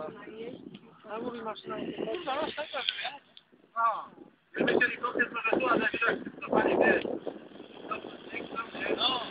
A mówi maszyna. Kurwa, no tak, tak. No. Gdyby chcieli kopiec, może tu, ale wiesz, to pani wie. No.